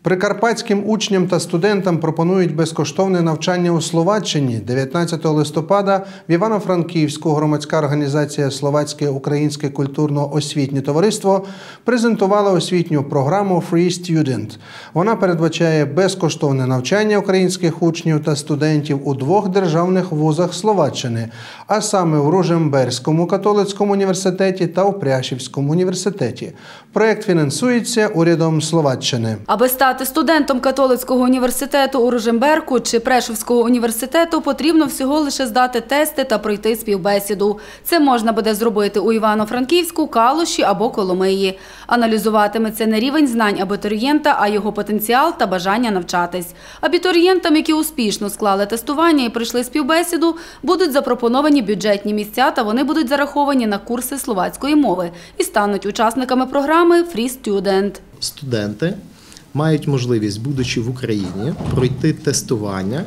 Прикарпатським учням та студентам пропонують безкоштовне навчання у Словаччині. 19 листопада в Івано-Франківську громадська організація «Словацьке українське культурно-освітнє товариство» презентувала освітню програму «Free Student». Вона передбачає безкоштовне навчання українських учнів та студентів у двох державних вузах Словаччини, а саме у Ружемберському католицькому університеті та у Пряшівському університеті. Проєкт фінансується урядом Словаччини. Аби стати студентом католицького університету у Ружемберку чи Прешівського університету, потрібно всього лише здати тести та пройти співбесіду. Це можна буде зробити у Івано-Франківську, Калуші або Коломиї. Аналізуватиметься не рівень знань абітурієнта, а його потенціал та бажання навчатись. Абітурієнтам, які успішно склали тестування і пройшли співбесіду, будуть запропоновані бюджетні місця та вони будуть зараховані на курси словацької мови і стануть учасниками програми «Free Student». Студенти мають можливість, будучи в Україні, пройти тестування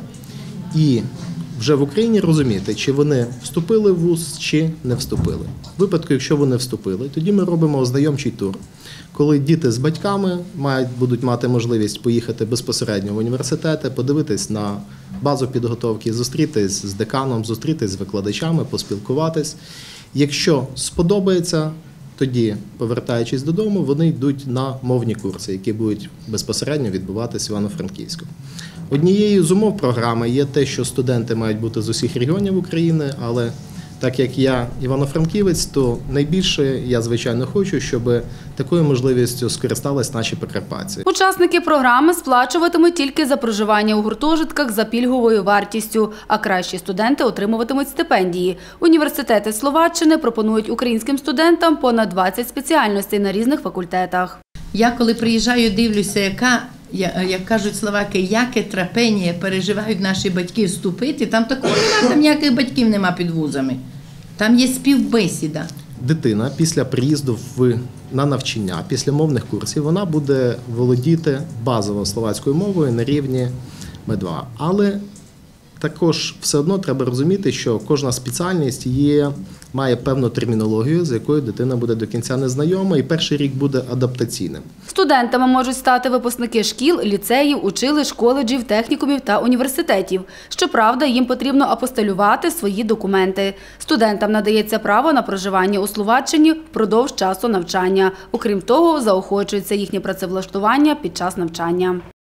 і вже в Україні розуміти, чи вони вступили в вуз, чи не вступили. В випадку, якщо вони вступили, тоді ми робимо ознайомчий тур, коли діти з батьками будуть мати можливість поїхати безпосередньо в університети, подивитись на базу підготовки, зустрітись з деканом, зустрітись з викладачами, поспілкуватись. Якщо сподобається, тоді, повертаючись додому, вони йдуть на мовні курси, які будуть безпосередньо відбуватися в Івано-Франківську. Однією з умов програми є те, що студенти мають бути з усіх регіонів України, але так як я івано-франківець, то найбільше я, звичайно, хочу, щоб такою можливістю скористались наші прикарпатці. Учасники програми сплачуватимуть тільки за проживання у гуртожитках за пільговою вартістю, а кращі студенти отримуватимуть стипендії. Університети Словаччини пропонують українським студентам понад 20 спеціальностей на різних факультетах. Я коли приїжджаю, дивлюся, як кажуть словаки, яке трапення переживають наші батьки вступити, там такого немає, там ніяких батьків нема під вузами. Там є співбесіда. Дитина після приїзду на навчання, після мовних курсів, вона буде володіти базово словацькою мовою на рівні Б2. Але також все одно треба розуміти, що кожна спеціальність має певну термінологію, з якою дитина буде до кінця незнайома, і перший рік буде адаптаційним. Студентами можуть стати випускники шкіл, ліцеїв, училищ, коледжів, технікумів та університетів. Щоправда, їм потрібно апостилювати свої документи. Студентам надається право на проживання у Словаччині впродовж часу навчання. Окрім того, заохочується їхнє працевлаштування під час навчання.